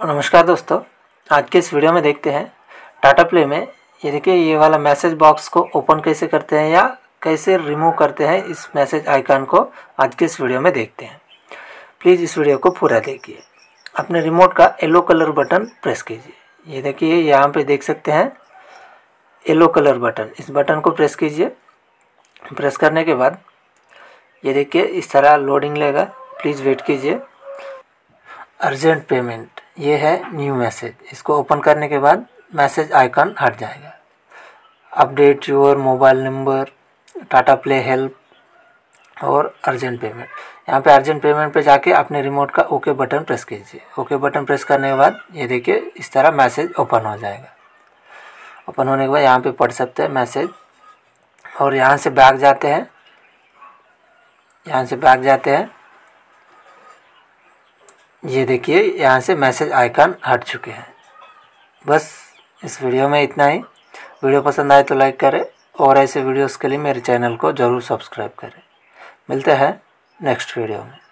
नमस्कार दोस्तों, आज के इस वीडियो में देखते हैं टाटा प्ले में ये देखिए ये वाला मैसेज बॉक्स को ओपन कैसे करते हैं या कैसे रिमूव करते हैं। इस मैसेज आइकन को आज के इस वीडियो में देखते हैं। प्लीज़ इस वीडियो को पूरा देखिए। अपने रिमोट का येलो कलर बटन प्रेस कीजिए। ये देखिए यहाँ पे देख सकते हैं येलो कलर बटन, इस बटन को प्रेस कीजिए। प्रेस करने के बाद ये देखिए इस तरह लोडिंग लेगा, प्लीज़ वेट कीजिए। अर्जेंट पेमेंट, ये है न्यू मैसेज। इसको ओपन करने के बाद मैसेज आइकन हट जाएगा। Update your mobile number, Tata play help और अर्जेंट पेमेंट। यहाँ पे अर्जेंट पेमेंट पे जाके अपने रिमोट का ओके बटन प्रेस कीजिए। ओके बटन प्रेस करने के बाद ये देखिए इस तरह मैसेज ओपन हो जाएगा। ओपन होने के बाद यहाँ पे पढ़ सकते हैं मैसेज। और यहाँ से बैक जाते हैं, ये देखिए यहाँ से मैसेज आइकन हट चुके हैं। बस इस वीडियो में इतना ही। वीडियो पसंद आए तो लाइक करें और ऐसे वीडियोस के लिए मेरे चैनल को ज़रूर सब्सक्राइब करें। मिलते हैं नेक्स्ट वीडियो में।